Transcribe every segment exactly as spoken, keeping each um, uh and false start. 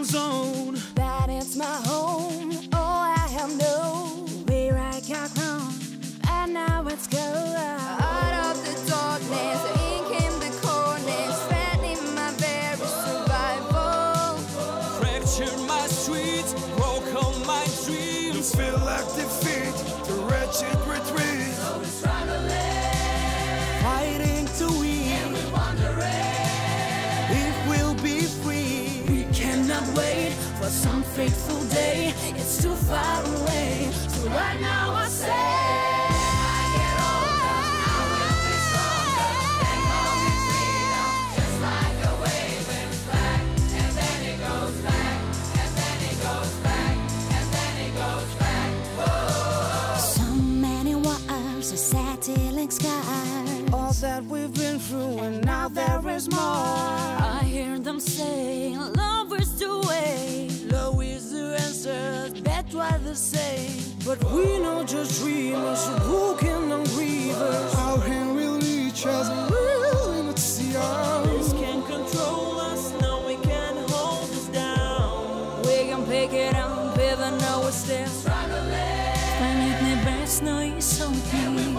zone. That it's my home. Oh, I have no where I got from, and now it's go out of the darkness. In came the coldness, threatening my very survival. Fractured my streets, broke all my dreams. You feel like defeat, the wretched retreat. So we're struggling, Fighting to win, and we're wondering if we'll be free. we cannot wait for some fateful day. It's too far away. So right now I say, I get older, I will be stronger. They call me freedom, just like a waving flag. And then it goes back, and then it goes back, and then it goes back. Whoa. So many wars, a satellite sky. All that we've been through, and now there is more. I hear them say, love is the way. Love is the answer, that's what they say. But we know just dreamers, broken and grievers. Our hand will reach us and really not see This us. can't control us, no we can't hold us down. We can pick it up even though we're still struggling. Пам'ять небесно і сотні,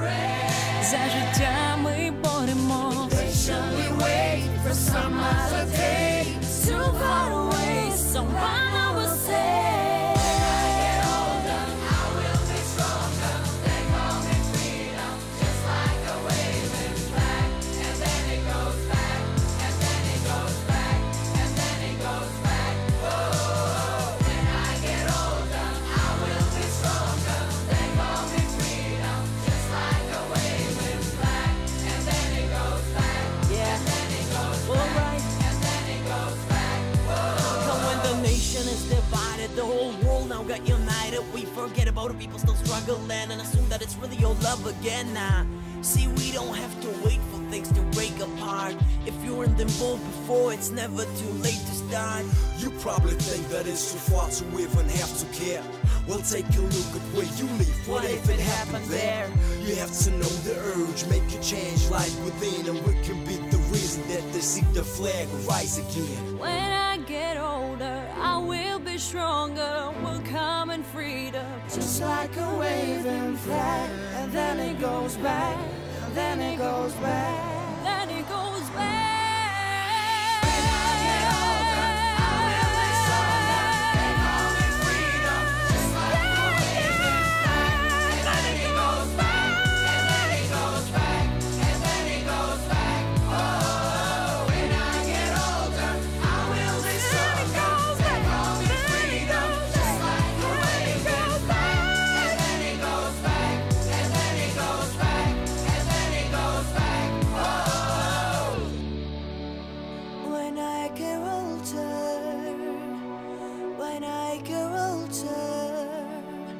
за життя ми боремось. Patiently wait for some other day. It's too far away, so right now we'll say, when I get older, I will be stronger. They call me freedom, just like a waving flag. And then it goes back, and then it goes back, and then it goes back. Whoa. When I get older, I will be stronger. They call me freedom, just like a waving flag. And then it goes back, Yeah, and then it goes back, alright. and then it goes back. Whoa. Come when the nation is divided, the whole world now got united. We forget about the people still struggling and assume that it's really your love again. Nah, see, we don't have to wait for things to break apart. If you weren't involved before, it's never too late to start. You probably think that it's too far to even have to care. Well, take a look at where you live. What, if it happened there? You have to know the urge, make a change, life within, and we can be the reason that they see the flag rise again. When I get older, I will be stronger. We'll come in freedom. Just like a waving flag, and then it goes back, and then it goes back. Then it goes back. When I get older, when I get older,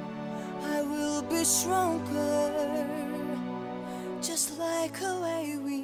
I will be stronger, just like a waving